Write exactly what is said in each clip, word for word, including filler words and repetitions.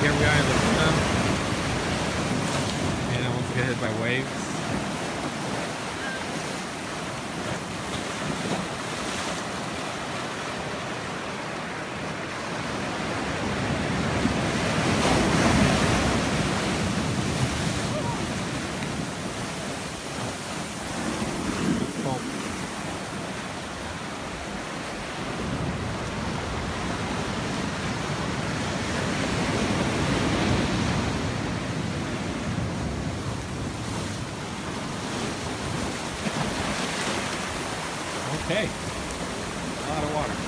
here we are in Laguna. And I want to get hit by waves. Okay, a lot of water.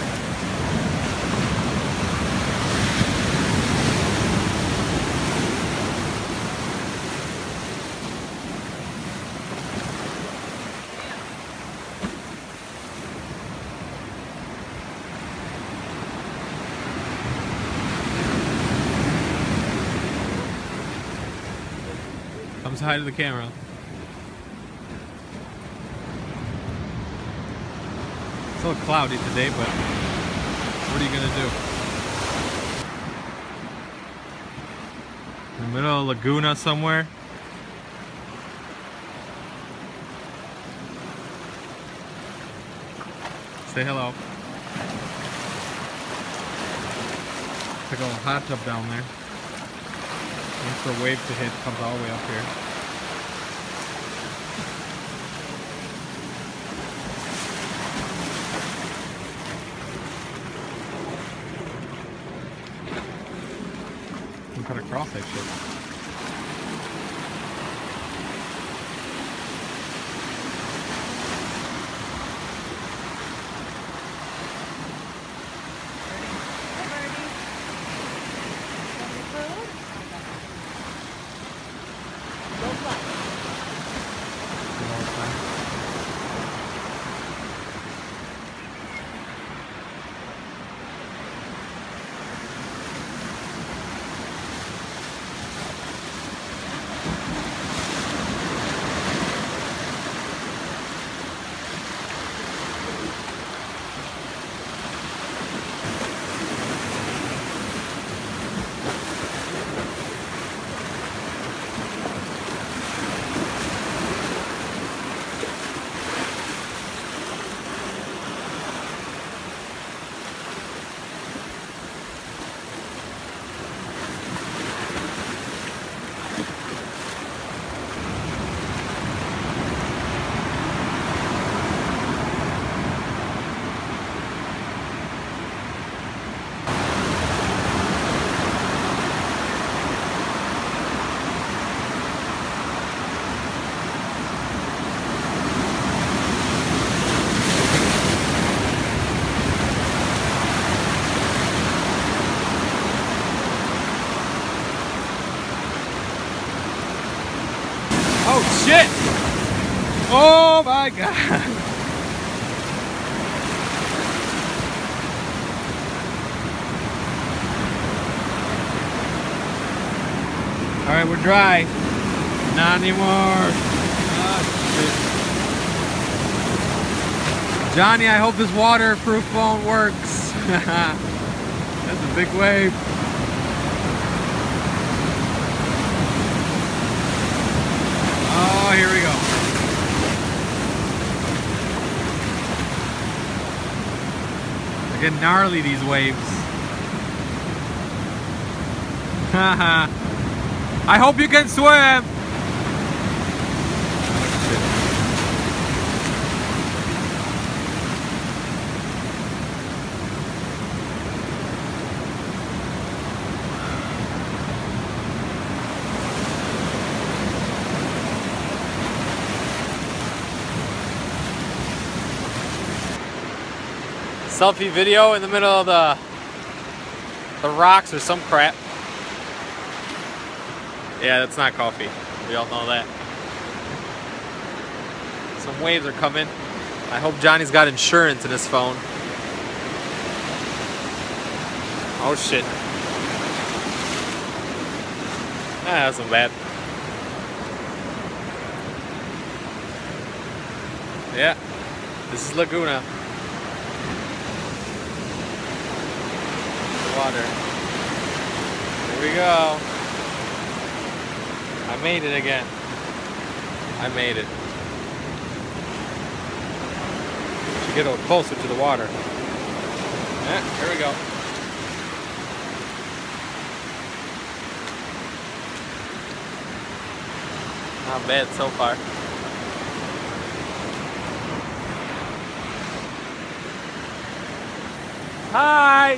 Come say hi to the camera. It's a little cloudy today, but what are you gonna do? In the middle of Laguna somewhere. Say hello. Take a little hot tub down there. Wait for a wave to hit, comes all the way up here. Cut across that shit. Oh shit! Oh my god! Alright, we're dry. Not anymore. Oh, shit. Johnny, I hope this waterproof phone works. That's a big wave. Oh, here we go. They're getting gnarly, these waves. Haha. I hope you can swim. Selfie video in the middle of the the rocks or some crap. Yeah, that's not coffee. We all know that. Some waves are coming. I hope Johnny's got insurance in his phone. Oh shit. Ah, that wasn't bad. Yeah, this is Laguna. Water. Here we go. I made it again. I made it. Should get a little closer to the water. Yeah, here we go. Not bad so far. Hi!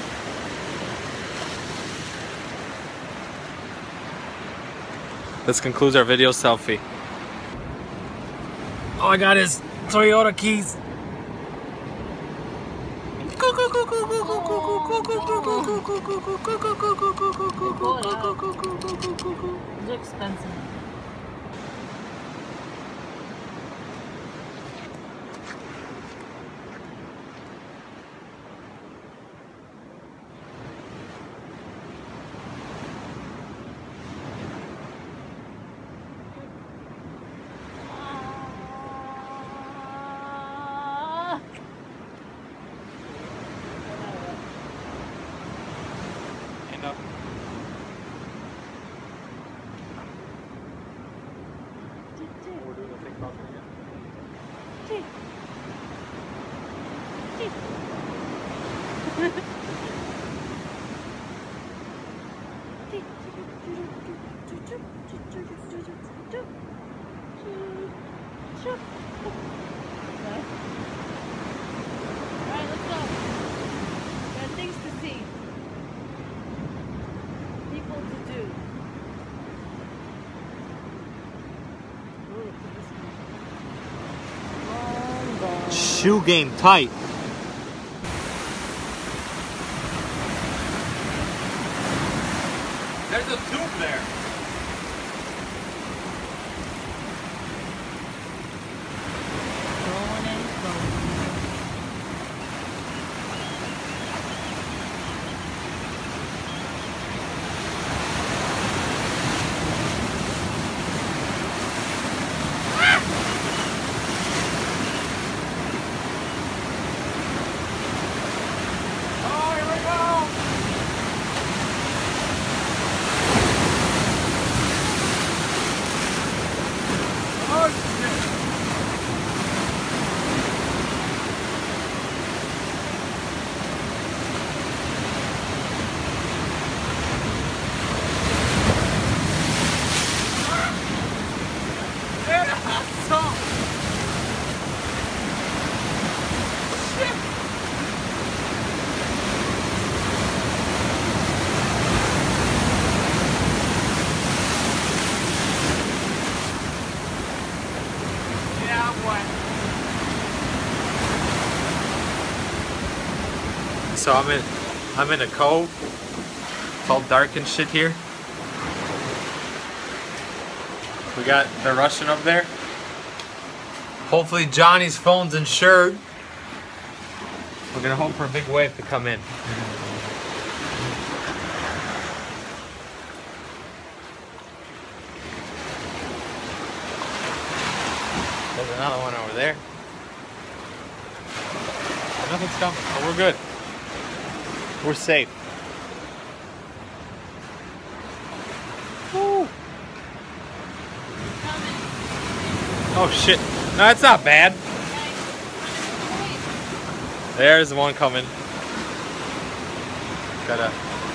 This concludes our video selfie. All I got is Toyota keys. They're expensive. Up. We're doing the thing about Alright, let's go. There are things to see. People to do. Shoe game tight. There's a tube there. Going and going. So I'm in, I'm in a cove. It's all dark and shit here. We got the Russian up there. Hopefully Johnny's phone's insured. We're gonna hope for a big wave to come in. There's another one over there. Nothing's coming, but we're good. We're safe. Woo. Oh shit. No, that's not bad. There's one coming. Gotta.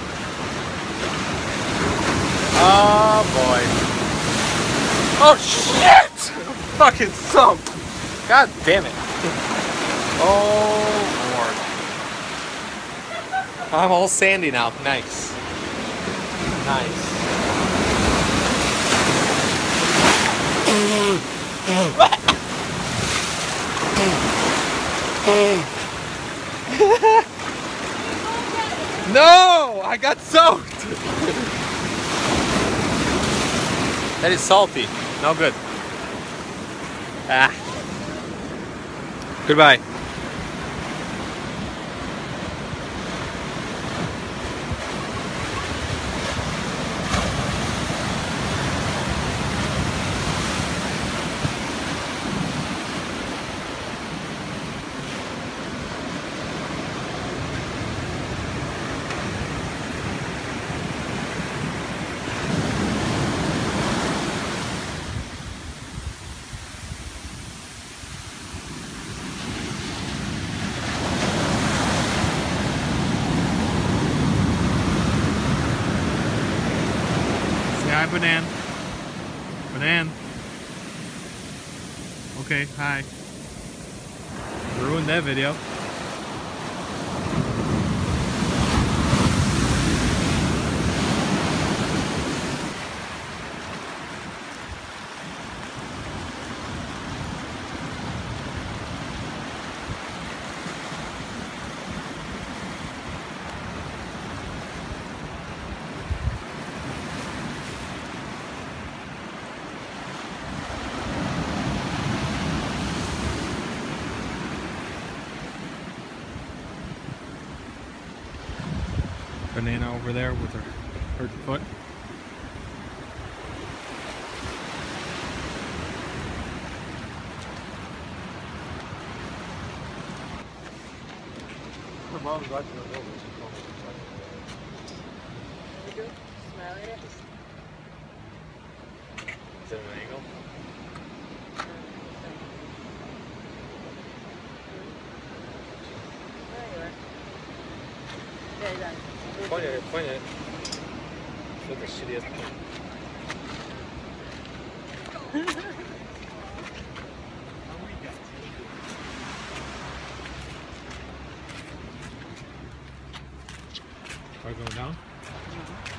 Oh boy. Oh shit! Fucking sunk. God damn it. Oh Lord. I'm all sandy now. Nice. Nice. No! I got soaked! That is salty. No good. Ah. Goodbye. Hi, Banan. Banan. Okay, hi. Ruined that video. Banana over there with her hurt foot. Her mom's watching us over. You do? Smile at it? Is it an angle? There you are. Very done. Point at it, point at it. Show the shittiest point. Are we going down? Mhm.